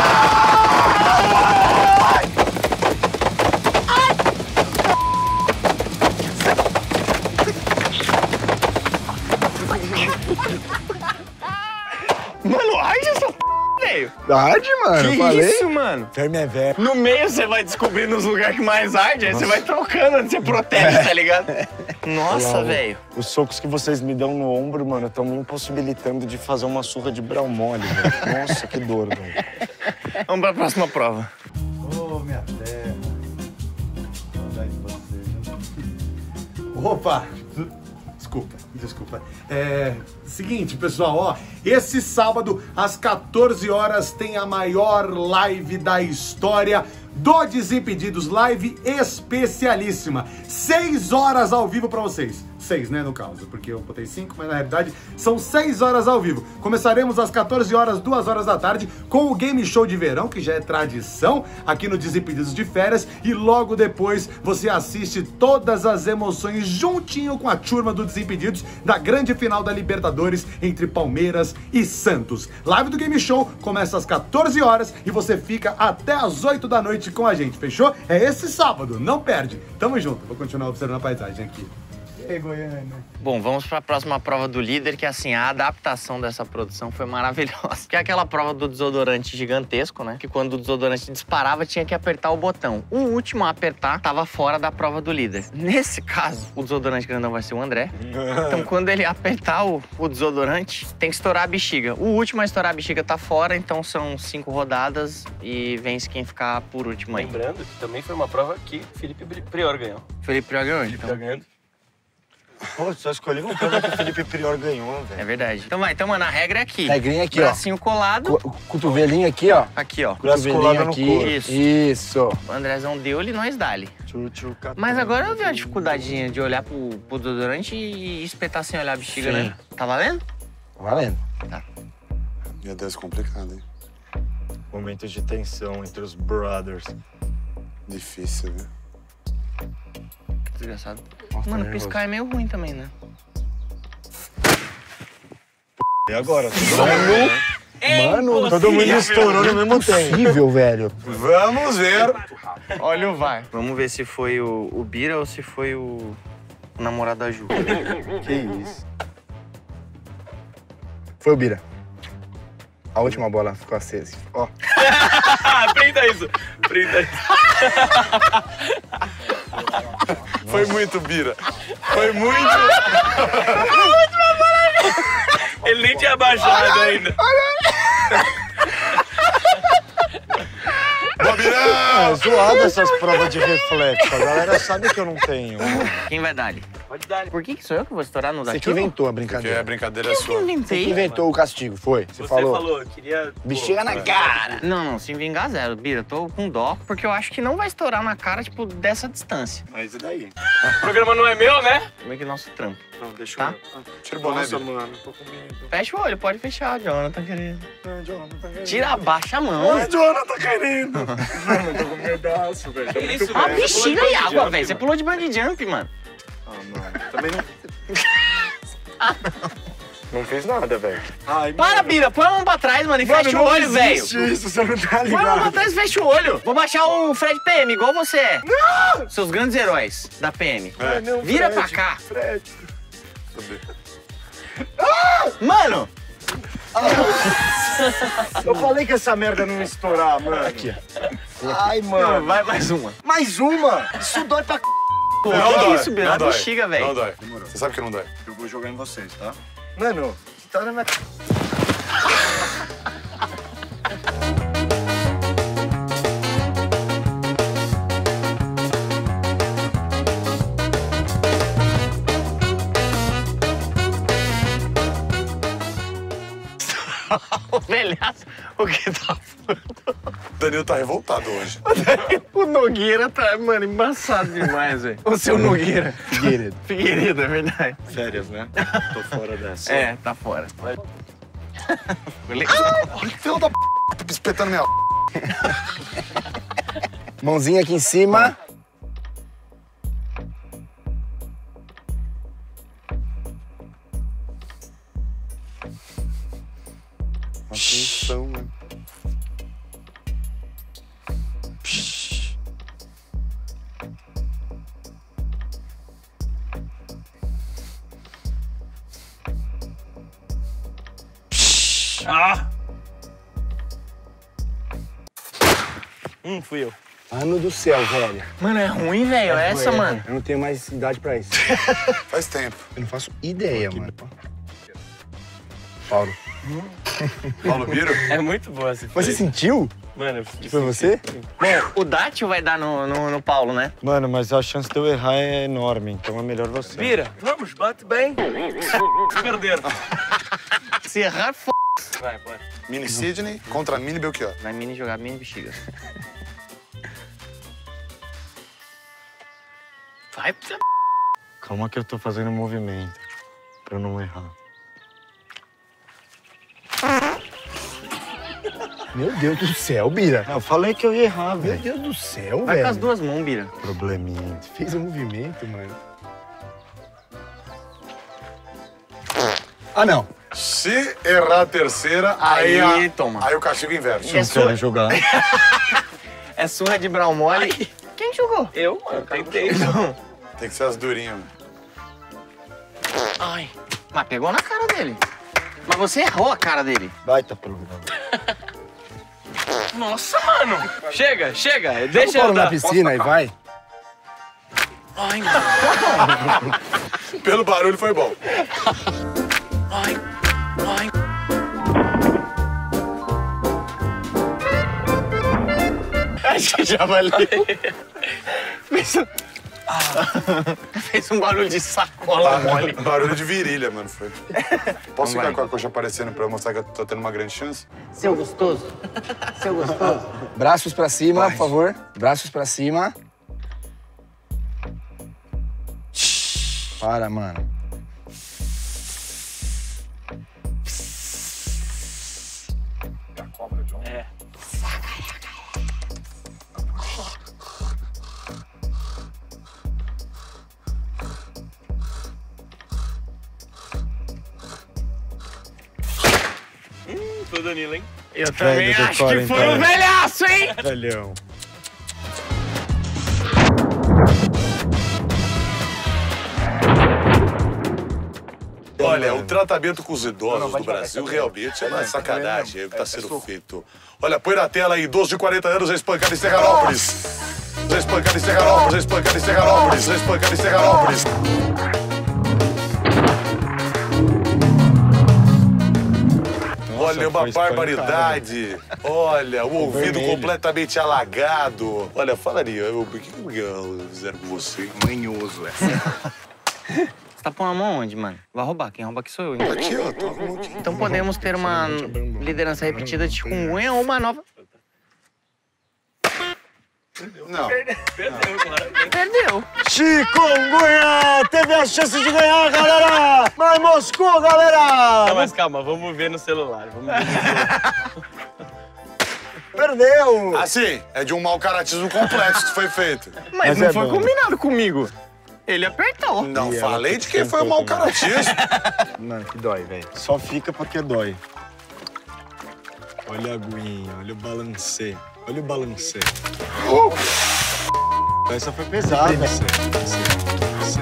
Mano, arde essa p, velho. Arde, mano. Que falei. isso, mano? Verme é velho. No meio você vai descobrindo os lugares que mais arde, aí você vai trocando, você protege, tá ligado? Nossa, velho. Os socos que vocês me dão no ombro, mano, estão me impossibilitando de fazer uma surra de Brown mole, velho. Nossa, que dor, velho. Vamos pra próxima prova. Ô, minha terra. Saudade de você, viu? Opa! Desculpa, desculpa. É. Seguinte, pessoal, ó. Esse sábado, às quatorze horas, tem a maior live da história do Desimpedidos. Live especialíssima. Seis horas ao vivo pra vocês. Seis, né, no caso, porque eu botei cinco, mas na realidade são seis horas ao vivo. Começaremos às quatorze horas, duas horas da tarde, com o Game Show de Verão, que já é tradição aqui no Desimpedidos de Férias, e logo depois você assiste todas as emoções juntinho com a turma do Desimpedidos da grande final da Libertadores entre Palmeiras e Santos. Live do Game Show começa às quatorze horas e você fica até às oito da noite com a gente, fechou? É esse sábado, não perde. Tamo junto, vou continuar observando a paisagem aqui. E aí, Goiânia? Bom, vamos para a próxima prova do líder, que assim, a adaptação dessa produção foi maravilhosa. Que é aquela prova do desodorante gigantesco, né? Que quando o desodorante disparava, tinha que apertar o botão. O último a apertar tava fora da prova do líder. Nesse caso, o desodorante grandão vai ser o André. Então, quando ele apertar o, o desodorante, tem que estourar a bexiga. O último a estourar a bexiga tá fora, então são cinco rodadas e vence quem ficar por último aí. Lembrando que também foi uma prova que Felipe Prior ganhou. Felipe Prior ganhou, então. Prior ganhando. Pô, só escolhi uma prova que o Felipe Prior ganhou, É velho. verdade. Então vai, então, mano, a regra é aqui. Regrinha aqui, ó. Bracinho colado. Co- Cotovelinho aqui, ó. Aqui, ó. Braço Cotovelinho colado no aqui. couro. Isso. Isso. O Andrezão deu-lhe, nós dá-lhe. Tchu, tchu, catão. Mas agora eu vi a dificuldade de olhar pro, pro desodorante e espetar sem olhar a bexiga, Sim. né? Tá valendo? Valendo. Meu Deus, complicado, hein? Momentos de tensão entre os brothers. Difícil, viu? Desgraçado. Nossa, Mano, tá piscar é meio ruim também, né? E agora? Mano, Todo mundo estourou no mesmo tempo. Impossível, velho. Vamos ver. Olha o vai. Vamos ver se foi o, o Bira ou se foi o, o namorado da Ju. Que isso? Foi o Bira. A última bola ficou acesa. Ó. Ah, prenda isso! Prenda isso! Foi muito, Bira. Foi muito. Ele nem tinha baixado ainda. Ô, Bira! É zoado essas provas de reflexo. A galera sabe que eu não tenho. Quem vai dar ali? Pode dar. Por que que sou eu que vou estourar no Você daqui? que inventou a Porque brincadeira. a brincadeira é Eu que sua. Você inventei. que inventou o castigo, foi? Você, Você falou. falou, queria... Bexiga na cara. Não, não, se vingar zero, Bira. Tô com dó, porque eu acho que não vai estourar na cara, tipo, dessa distância. Mas e daí? O programa não é meu, né? Como é que é nosso trampo? Não, deixa Tá. eu... Tira o boné, Nossa, Bira. mano, tô com medo. Fecha o olho, pode fechar, Jonathan, querido. Ai, Jonathan, querido. Tira, abaixa a mão. Ai, Jonathan, querido. Mano, eu tô com medaço, velho. Tá muito isso, Ah, velho? bem. Você pulou de piscina e bungee água, jump, velho. Você mano. pulou de bungee jump, mano. Ah, mano, também não... Não fez nada, velho. Ai, Para, Bira, põe a mão pra trás, mano, e fecha o olho, velho. Isso, você não tá Põe a mão pra ligado. trás e fecha o olho. Vou baixar o Fred P M, igual você é. Não! Seus grandes heróis da P M. Ai, não, Vira Fred, pra cá. Fred. Mano! Eu falei que essa merda não ia estourar, mano. Aqui, ó. Ai, mano. Vai mais uma. Mais uma? Isso dói pra c... Pô, Não que dói, isso, Bira? não Na dói. bexiga, Não velho. dói. Você sabe que não dói. Eu vou jogar em vocês, tá? Mano, você tá na minha... O velhaço, o que tá O Danilo tá revoltado hoje. O Nogueira tá, mano, embaçado demais, velho. O seu Nogueira. Figueiredo. Figueiredo, é verdade. Férias, né? Tô fora dessa. É, tá fora. Filho da p... Tá espetando minha... Mãozinha aqui em cima. Atenção, mano. Ah! Hum, fui eu. Ano do céu, velho. Mano, é ruim, velho, essa, mano. Eu não tenho mais idade pra isso. Faz tempo. Eu não faço ideia, mano. Paulo. Paulo Biro? É muito boa essa. Você sentiu? Mano, Que foi você? Bom, o Dátil vai dar no, no, no Paulo, né? Mano, mas a chance de eu errar é enorme, então é melhor você. Vira, vamos, bate bem. Perderam. Se errar, f... Vai, bora. Mini Sidney contra Mini Belchior. Vai mini jogar mini bexiga. Vai pra... Calma que eu tô fazendo um movimento, pra eu não errar. Meu Deus do céu, Bira. Eu falei que eu ia errar, Meu velho. Deus do céu, Vai velho. com as duas mãos, Bira. Probleminha. Fez um movimento, mano. Ah, não. Se errar a terceira, aí, Aí, a- toma. aí o castigo inverte. É Não sua, querem jogar. é surra de brau mole. Quem jogou? Eu, mano, tentei. Tem que ser as durinhas. mano. Ai. Mas pegou na cara dele. Mas você errou a cara dele. Baita programa. Nossa, mano. Chega, chega. Deixa Deixa o eu Paulo na andar. piscina e vai. Ai, mano. Pelo barulho foi bom. Ai, ai. Acho que já valeu. Fez um... Fez um barulho de sacola mole. Barulho de virilha, mano. Foi. Posso Então ficar vai. com a coxa aparecendo pra eu mostrar que eu tô tendo uma grande chance? Seu gostoso. Seu gostoso. Braços pra cima, Vai. por favor. Braços pra cima. Para, mano. É. Hum, foi o Danilo, hein? Eu também do acho que quarenta foi o anos. velhaço, hein? Velhão. Olha, o tratamento com os idosos do Brasil realmente é uma sacanagem o que está sendo feito. Olha, põe na tela aí, idoso de quarenta anos é espancado em Serranópolis. É espancado em Serranópolis, é espancado em Serranópolis, é espancado em Serranópolis. Olha, uma foi espancado. barbaridade. Olha, o ouvido vermelho. completamente alagado. Olha, fala aí, o que que fizeram com você? Manhoso essa. Você tá pondo a mão onde, mano? Vai roubar. Quem rouba aqui sou eu, hein? Aqui, ó. Tô com aqui. Então podemos ter uma liderança repetida de chikungunya ou uma nova... Não. Perdeu. Chikungunya! Teve a chance de ganhar, galera! Mas Moscou, galera! Não, mas calma, vamos ver no celular. Vamos ver no celular. Perdeu! Assim, é de um mau caratismo completo que foi feito. Mas, Mas não é foi bom. combinado comigo. Ele apertou. Não E falei ela de quem foi o mau caratismo. Mano, que dói, velho. Só fica porque dói. Olha a aguinha, olha o balancê. Olha o balancê. Uh! Essa foi pesada. Balancê, balancê, balancê.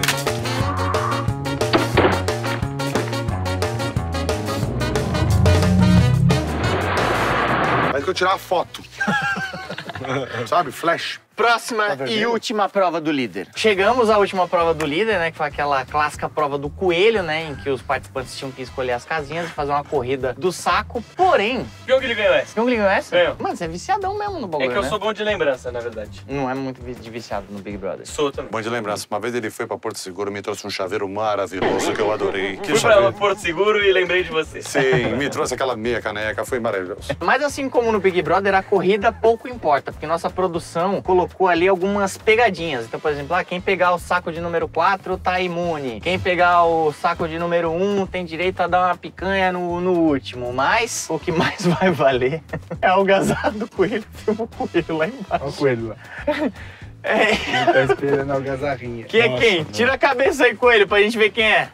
Vai que eu tirar a foto. Sabe? Flash. Próxima e última prova do líder. Chegamos à última prova do líder, né? Que foi aquela clássica prova do coelho, né? Em que os participantes tinham que escolher as casinhas e fazer uma corrida do saco. Porém... Que jogo ele ganhou essa? Não ganhou essa? Ganhou. Mano, você é viciadão mesmo no bagulho, É que eu né? sou bom de lembrança, na verdade. Não é muito vi- de viciado no Big Brother. Sou também. Bom de lembrança, uma vez ele foi pra Porto Seguro, me trouxe um chaveiro maravilhoso que eu adorei. Que Fui pra chaveiro? Porto Seguro e lembrei de você. Sim, me trouxe aquela meia caneca, foi maravilhoso. Mas assim como no Big Brother, a corrida pouco importa, porque nossa produção colocou ali algumas pegadinhas. Então, por exemplo, ah, quem pegar o saco de número quatro tá imune. Quem pegar o saco de número um tem direito a dar uma picanha no, no último. Mas o que mais vai valer é o algazarra do coelho. Filma o coelho lá embaixo. Olha o coelho lá. É. Ele tá esperando a algazarrinha. Quem é quem? Tira a cabeça aí, coelho, pra gente ver quem é.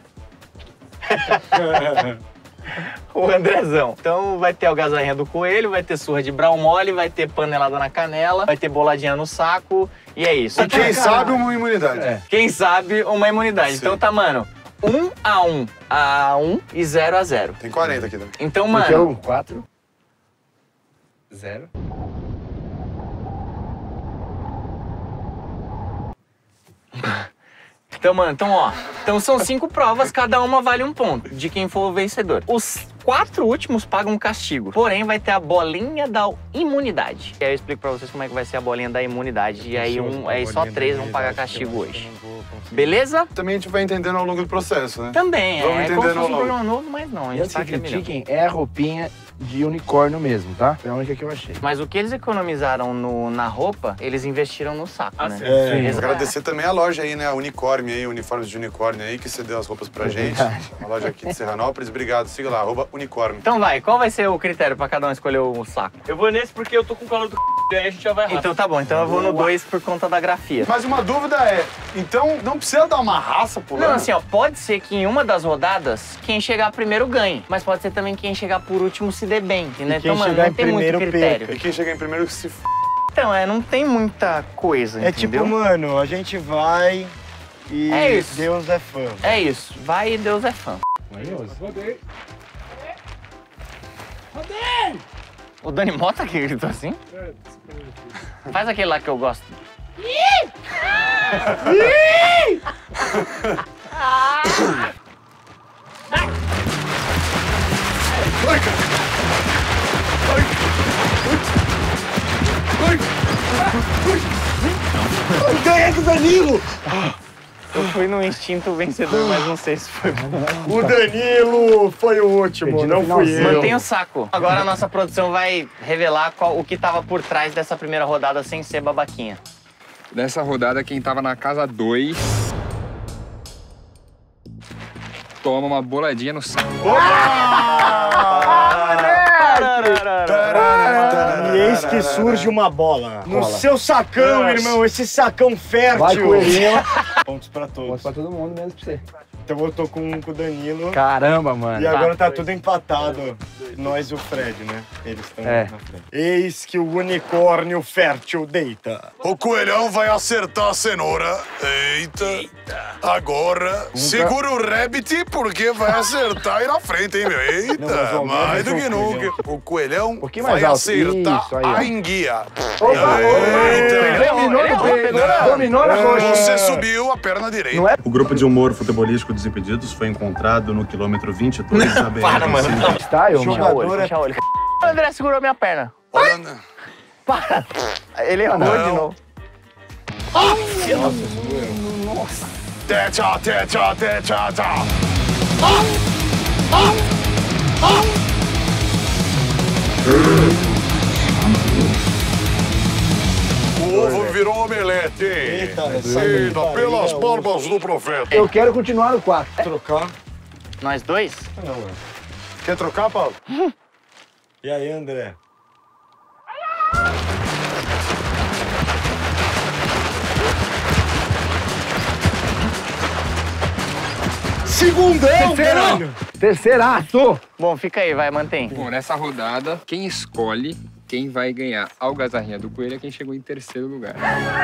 O Andrezão. Então vai ter algazarrinha do coelho, vai ter surra de brau mole, vai ter panelada na canela, vai ter boladinha no saco e é isso. E quem sabe uma imunidade. É. Quem sabe uma imunidade. Sim. Então tá, mano, um a um a um e zero a zero. Tem quarenta aqui também. Então, Porque mano, o quatro. Zero. então, mano, então, ó. Então são cinco provas, cada uma vale um ponto de quem for o vencedor. Os quatro últimos pagam um castigo. Porém, vai ter a bolinha da imunidade. E aí eu explico pra vocês como é que vai ser a bolinha da imunidade. E aí, um, aí só três vão pagar castigo hoje. Beleza? Também a gente vai entendendo ao longo do processo, né? Também, Vamos é como se entendendo fosse um ao longo. programa novo, mas não. A E gente antes sabe que que é melhor. critiquem, é a roupinha de unicórnio mesmo, tá? É a única que eu achei. Mas o que eles economizaram no, na roupa, eles investiram no saco, Ah, né? sim. É, Eles- Agradecer também a loja aí, né? A Unicórnio aí, uniformes de unicórnio aí, que cedeu as roupas pra gente. A loja aqui de Serranópolis. Obrigado. Siga lá, arroba unicórnio. Então vai, qual vai ser o critério pra cada um escolher o saco? Eu vou nesse porque eu tô com calor do c... e aí a gente já vai rápido. Então tá bom, então eu vou no dois por conta da grafia. Mas uma dúvida é, então não precisa dar uma raça pulando? Não, assim, ó, pode ser que em uma das rodadas, quem chegar primeiro ganhe. Mas pode ser também quem chegar por último se dê bem, entendeu? E quem Então, mano, chegar não em tem muito primeiro, critério. E quem chega em primeiro que se f... Então, é, não tem muita coisa, É entendeu? tipo, mano, a gente vai e É isso. Deus é fã. É isso, vai e Deus é fã. O Dani Mota que gritou assim? Faz aquele lá que eu gosto. Ganhei do Danilo! Eu fui no instinto vencedor, mas não sei se foi bom. O Danilo foi o último, Perdi no não fui finalzinho. eu. Mantém o saco. Agora a nossa produção vai revelar qual, o que tava por trás dessa primeira rodada sem ser babaquinha. Dessa rodada, quem tava na casa dois toma uma boladinha no saco. E eis que surge uma bola. No seu sacão, irmão, esse sacão fértil. Vai, coelhinho. Pontos pra Ponto todos. pra todo mundo, menos pra você. Então eu tô com, com o Danilo. Caramba, mano. E agora tá tudo empatado. Nós e o Fred, né? Eles estão É. na frente. Eis que o unicórnio fértil deita. O coelhão vai acertar a cenoura. Eita. Agora, segura o rabbit porque vai acertar aí na frente, hein, meu? Eita, Não, mas ao menos mais do o que coelhão. nunca. O coelhão pouquinho vai mais alto. acertar Isso aí, ó. a enguia. Opa, Eita. Dominou no peito. Não. Dominou na coxa. Você subiu a perna direita. Não é? O grupo de humor futebolístico Desimpedidos foi encontrado no quilômetro vinte e dois da B R. Para, mano. Não. Style, Fecha o mano. olho, fecha o olho. O André segurou minha perna. Olha, Para. Ele errou Não. de novo. Tchau, tchau, tchau, tchau. O ovo virou omelete, hein? Eita, Eita, pelas barbas do profeta. Eu quero continuar no quarto. Trocar? Nós dois? Não, ué. Quer trocar, Paulo? E aí, André? Segundão, Terceiro! Terceiraço! Bom, fica aí, vai, mantém. Bom, nessa rodada, quem escolhe quem vai ganhar a algazarrinha do coelho é quem chegou em terceiro lugar.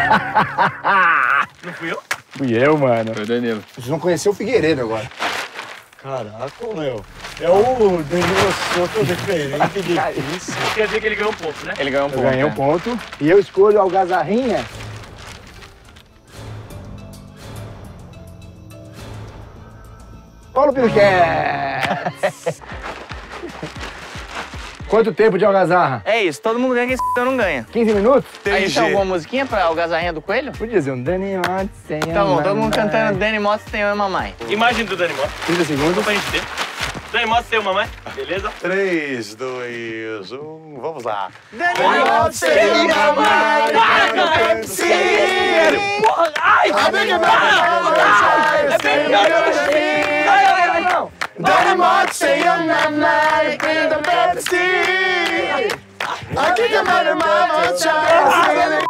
Não fui eu? Fui eu, mano. Foi o Danilo. Vocês vão conhecer o Figueiredo agora. Caraca, meu. É o Danilo Soto diferente de isso. Quer dizer que ele ganhou um ponto, né? Ele ganhou um Eu ponto. ganhei um né? ponto. E eu escolho a algazarrinha. Paulo Piruquet! Quanto tempo de algazarra? É isso, todo mundo ganha, quem eu não ganha. quinze minutos? Aí tem alguma musiquinha pra algazarrinha do coelho? Podia dizer um Dani Motes sem Tá bom, todo mundo mamãe. cantando Dani Motes tem eu e mamãe. Imagem do Dani Motta. trinta segundos. Pra gente ver. Dani Motta tem o mamãe. Beleza? três, dois, um, vamos lá. Dani Motes tem eu e mamãe. Para, cara! Sim! Porra! Ai! É bem melhor. Dani Motta tem eu e mamãe. Bring the Pepsi! I think I'm out of my child.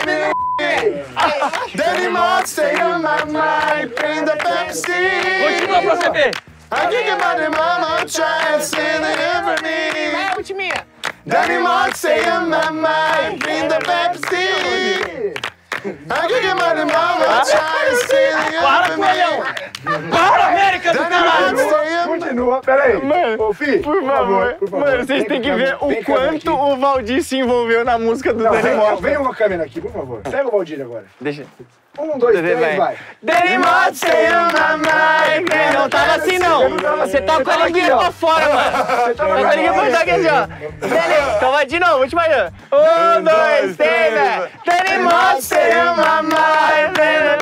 Danny Moss, stay on my mind, bring the Pepsi. Continua pra você ver. I think I'm out of my child, stay there for me. Vai, ultiminha. Danny Moss, stay on my mind, bring the Pepsi. I think I'm out of my child, stay there for me. Para, América do caralho! Continua, peraí. Mano, Ô, Fih, Por favor, por favor. mano, vocês Vem têm que com a ver câmera- o vem com a câmera quanto aqui. o Valdir se envolveu na música do Não, Dani vem, Motta. vem uma câmera aqui, por favor. Pega o Valdir agora. Deixa. Um, dois, três, vai. Danny Motta, stay on my mind. Não tava assim, não. Você tá com a linguinha pra fora, mano. Você tá com a linguinha pra fora aqui, assim, ó. Danny, então vai de novo, última aí. Um, dois, três, velho. Danny Motta, stay on my mind.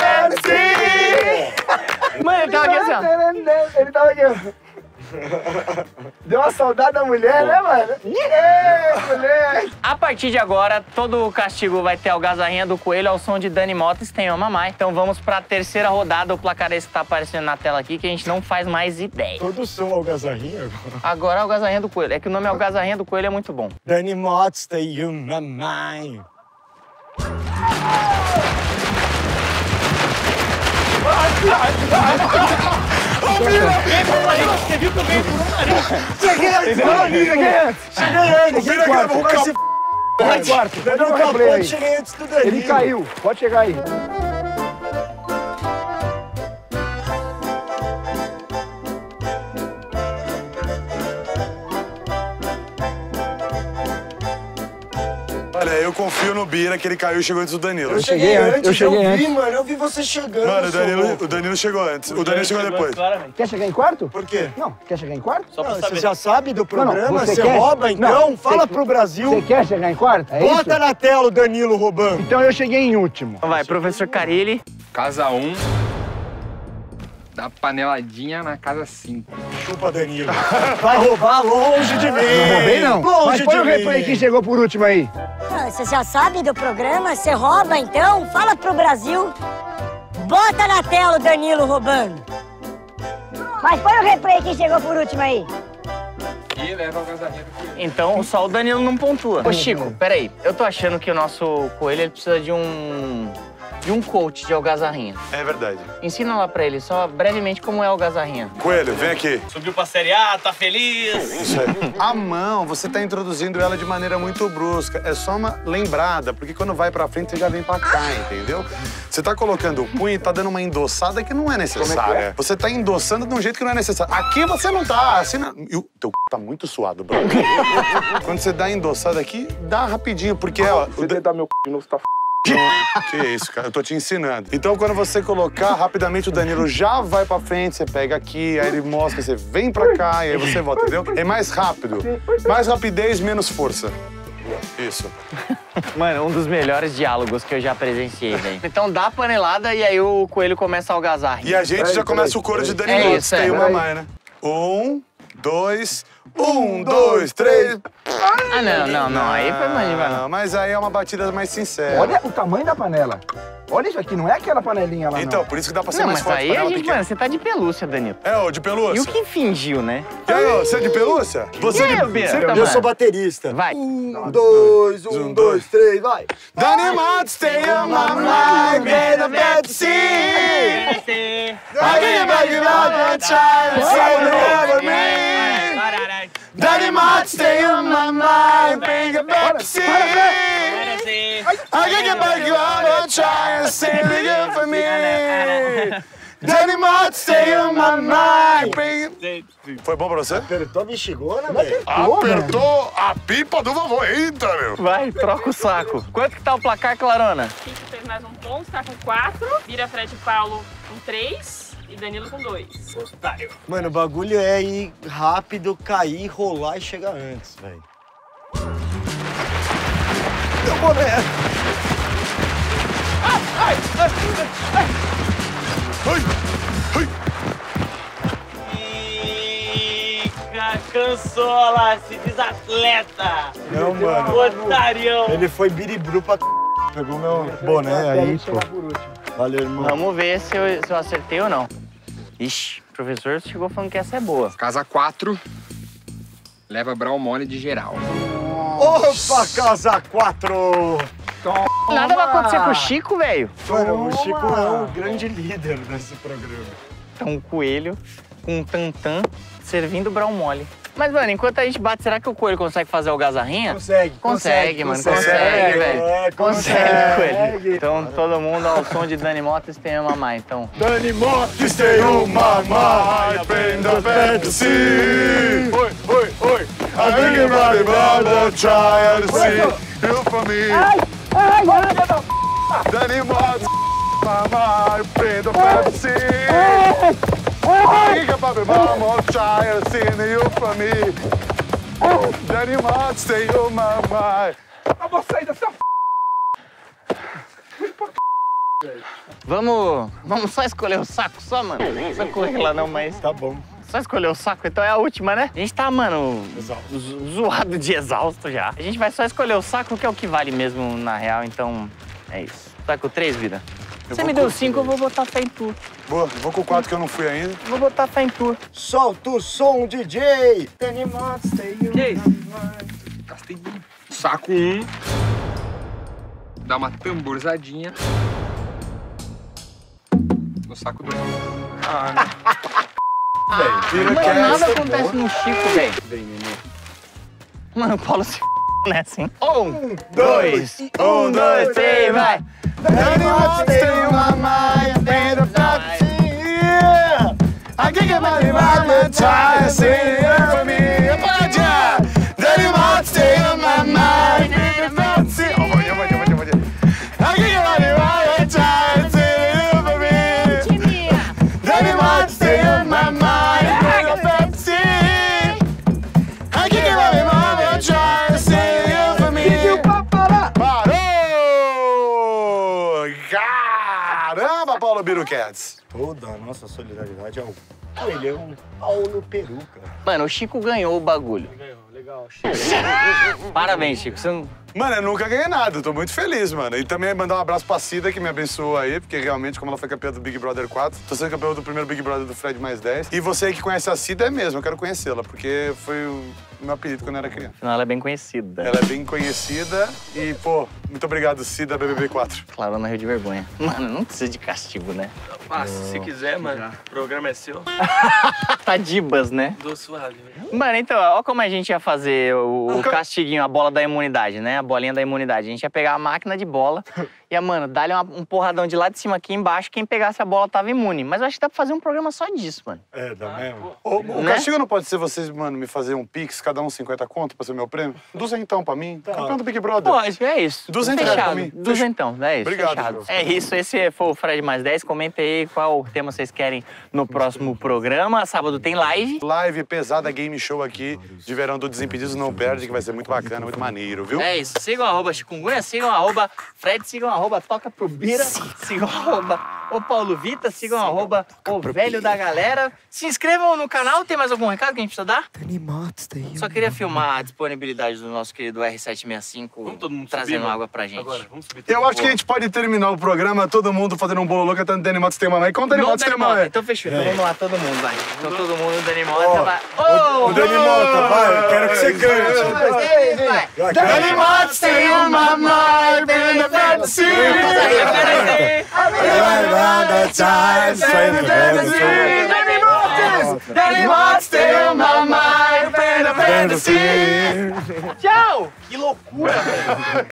Mano, ele tava aqui assim, ó. Ele tava aqui, ó. Deu uma saudade da mulher, né, mano? É, mulher! A partir de agora, todo o castigo vai ter a algazarrinha do coelho ao som de Dani Motta e Tem Mamãe. Então vamos pra terceira rodada. O placar é esse que tá aparecendo na tela aqui, que a gente não faz mais ideia. Todo som algazarrinha agora. Agora a algazarrinha do coelho. É que o nome algazarrinha do coelho é muito bom. Danny Mots, stay on my mind. Você viu que eu venho por um nariz? Cheguei antes! Cheguei antes! Cheguei antes! Cheguei quarto! Vai se f***! Vai quarto! Pode dar um replay aí. Cheguei antes do Danilo. Ele caiu! Pode chegar aí! Olha, eu confio no Bira que ele caiu e chegou antes do Danilo. Eu cheguei antes, eu cheguei vi, antes. mano. Eu vi você chegando. Mano, o seu Danilo, louco. o Danilo chegou antes. O Danilo chegou depois. Claramente. Quer chegar em quarto? Por quê? Não, quer chegar em quarto? Só pra Não, saber. você já sabe do Não, não, programa? você Você quer? rouba, então? Não, Fala você- pro Brasil. Você quer chegar em quarto? É Bota isso? na tela o Danilo roubando. Então eu cheguei em último. Então vai, professor Carilli. Casa um, dá paneladinha na casa cinco. Chupa, Danilo. Vai roubar longe de mim. Não roubei, não. Longe Mas põe de o replay mim. quem chegou por último aí. Ah, Você já sabe do programa? Você rouba então? Fala pro Brasil. Bota na tela o Danilo roubando. Mas põe o replay que chegou por último aí. E leva a algazarrinha do coelho. Então só o Danilo não pontua. Ô Chico, peraí. Eu tô achando que o nosso coelho ele precisa de um... de um coach de algazarrinha. É verdade. Ensina lá pra ele, só brevemente, como é a algazarrinha. Coelho, vem aqui. Subiu pra Série A, tá feliz. Isso aí. A mão, você tá introduzindo ela de maneira muito brusca. É só uma lembrada, porque quando vai pra frente, você já vem pra cá, entendeu? Você tá colocando o punho e tá dando uma endossada que não é necessária. Você tá endossando de um jeito que não é necessário. Aqui você não tá, assim... Não... E o teu c... tá muito suado, bro. Quando você dá a endossada aqui, dá rapidinho, porque, ó... Se tentar meu c... de novo, tá f... Que isso, cara, eu tô te ensinando. Então, quando você colocar, rapidamente o Danilo já vai pra frente, você pega aqui, aí ele mostra, você vem pra cá, e aí você volta, entendeu? É mais rápido. Mais rapidez, menos força. Isso. Mano, um dos melhores diálogos que eu já presenciei, velho. Então dá a panelada e aí o coelho começa a algazar. E a gente Peraí, já começa peraí, o coro de peraí. Dani É Motos, isso, é. tem uma mais, né? Um, dois, um, dois, três. Ah, não, não, não. Aí foi mais devagar. Ah, mas aí é uma batida mais sincera. Olha o tamanho da panela. Olha isso aqui, não é aquela panelinha lá, Então, não. por isso que dá pra ser Não, mais mas forte aí pra a ela gente, pequena. mano, você tá de pelúcia, Danilo. É, ô, de pelúcia. E o que fingiu, né? E aí, ô, você é de pelúcia? Você E é aí, de... Bia? Você... Tá, Eu mano. sou baterista. Vai. Um, dois, um, dois, três, vai. Dani Motos, stay on my mind, get a bad to see. I get back in my child, so never me. Dani Motos, stay on my mind, bring a bad to see. I get back in my child, say it again for me. Dani Motos, stay on my mind, bring... Foi bom pra você? Apertou a bexigona, velho. Apertou a pipa do vovô, eita, meu. Vai, troca o saco. Quanto que tá o placar, Clarona? Kiko fez mais um ponto, tá com quatro. Vira Fred e Paulo com três. E Danilo com dois. Mano, o bagulho é ir rápido, cair, rolar e chegar antes, velho. Meu boné. Ai, ai. Fica, cansola, se desatleta. Não, mano. Otarião. Ele foi biribru pra c... Pegou meu boné aí, pô. Valeu, irmão. Vamos ver se eu, se eu acertei ou não. Ixi, o professor chegou falando que essa é boa. Casa quatro, leva Brau Mole de geral. Opa, casa quatro! Nada vai acontecer com o Chico, velho. Mano, o Chico é um grande líder nesse programa. Então, um coelho com um tantã servindo Brau Mole. Mas, mano, enquanto a gente bate, será que o coelho consegue fazer o gazarrinha? Consegue, Consegue, mano, consegue, consegue, velho. é, Consegue, consegue. coelho. Então, todo mundo ao som de Dani Motos tem a mamar, então. Dani Motos, stay on my mind, bring the fantasy. Oi, oi, oi. I think about it, brother, try to see you for me. Ai, ai, Dani Motos, my mind, bring the fantasy. I think about it, mama, try to see you for me. Dani Motos, stay on my mind. Vamos sair dessa f... Vamos, vamos só escolher o saco só, mano? Não precisa correr lá não, mas... Tá bom. Só escolher o saco, então é a última, né? A gente tá, mano, zo- zoado de exausto já. A gente vai só escolher o saco, que é o que vale mesmo na real, então é isso. Tá com três, vida? Eu Você vou me deu com- cinco, eu vou botar fé em tu. Boa, vou com o quatro que eu não fui ainda. Vou botar fé em tu. Solta o som, D J! Dani Motos, stay on Que isso? my mind. Gastei um. Saco um. Dá uma tamborzadinha. No saco dois. Vira Mano, que nada essa, acontece boa. no Chico, velho. Mano, o Paulo se né, assim. Um, dois, um, dois, três, vai. Dani Motos, stay on my mind, bring the fantasy. I think about it, brother, try to see you for me. Pode! Dani Motos, stay on my mind, bring the fantasy. Oh, vai, vai, vai, vai, vai. I think about it, brother, try to see you for me. Dani Motos, stay on my mind, bring the fantasy. I think about it, brother, try to see you for me. Parou! Caramba, Paulo Biruquetes. Toda a nossa solidariedade ao coelhão Paulo Peruca. Mano, o Chico ganhou o bagulho. Ganhou, legal, Chico. Parabéns, Chico. Você não... Mano, eu nunca ganhei nada, eu tô muito feliz, mano. E também mandar um abraço pra Cida, que me abençoou aí, porque realmente, como ela foi campeã do Big Brother quatro, tô sendo campeão do primeiro Big Brother do Fred mais dez. E você aí que conhece a Cida é mesmo, eu quero conhecê-la, porque foi o meu apelido quando eu era criança. Afinal, ela é bem conhecida. Ela é bem conhecida e, pô, muito obrigado, Cida B B B quatro. Clarona Rio de Vergonha. Mano, não precisa de castigo, né? Passa, se quiser, mano. O programa é seu. Tá dibas, né? Dou suave. Mano, então, ó como a gente ia fazer o, o castiguinho, a bola da imunidade, né? A bolinha da imunidade. A gente ia pegar a máquina de bola e ia, mano, dar-lhe um porradão de lá de cima aqui embaixo, quem pegasse a bola tava imune. Mas eu acho que dá pra fazer um programa só disso, mano. É, dá mesmo. O, o Né? castigo não pode ser vocês, mano, me fazer um pix, cada um cinquenta conto pra ser meu prêmio? Duzentão pra mim. Campeão do Big Brother. Pode, é isso. Duzentos reais pra Fechado. mim. Duzentão, é isso. Obrigado, fechado. João. É isso, esse foi o Fred Mais dez. Comenta aí qual tema vocês querem no próximo programa. Sábado tem live. Live pesada, game show aqui de verão do Desimpedidos, não perde, que vai ser muito bacana, muito maneiro, viu? É isso. Sigam arroba Chikungunya, sigam arroba Fred, sigam arroba Toca pro Bira, sigam arroba o Paulo Vita, sigam arroba o Velho da Galera. Se inscrevam no canal. Tem mais algum recado que a gente precisa dar? Só queria filmar a disponibilidade do nosso querido R sete sessenta e cinco vamos todo mundo trazendo subir, água pra gente. Agora, vamos subir. Eu acho que a gente pode terminar o programa todo mundo fazendo um bolo louco cantando Dani Motos tem mamãe. Conta Dani Motos tem mamãe. Então fechou. Então vamos lá, todo mundo, vai. Então todo mundo, Dani Mota, vai. Ô, o Dani Mota, vai, quero que você cante. Dani Motos tem uma mãe, bem fantasy. Dani Motos tem uma mãe, bem fantasy. Tchau! Que loucura, velho.